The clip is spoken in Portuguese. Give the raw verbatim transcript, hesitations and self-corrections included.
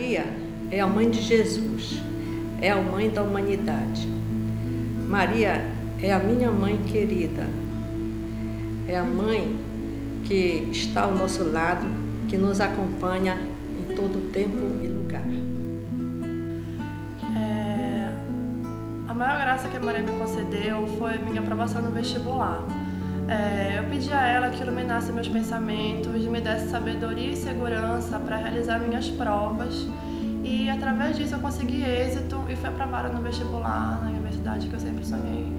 Maria é a mãe de Jesus, é a mãe da humanidade. Maria é a minha mãe querida, é a mãe que está ao nosso lado, que nos acompanha em todo tempo e lugar. É... A maior graça que a Maria me concedeu foi a minha aprovação no vestibular. É... Eu pedi a ela que iluminasse meus pensamentos, me desse sabedoria e segurança para realizar minhas provas. E através disso eu consegui êxito e fui aprovada no vestibular, na universidade que eu sempre sonhei.